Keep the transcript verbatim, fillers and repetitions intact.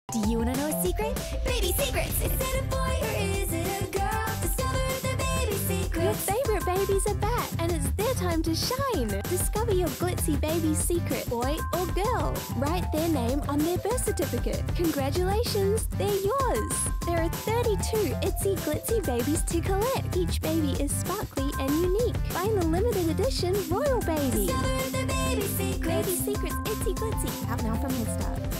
Do you want to know a secret? Baby secrets! Is it a boy or is it a girl? Discover the baby secrets! Your favorite baby's a bat, and it's their time to shine! Discover your glitzy baby's secret, boy or girl. Write their name on their birth certificate. Congratulations, they're yours! There are thirty-two itsy glitzy babies to collect. Each baby is sparkly and unique. Find the limited edition Royal Baby. Discover the baby secrets! Baby secrets itsy glitzy. Out now from Head Start.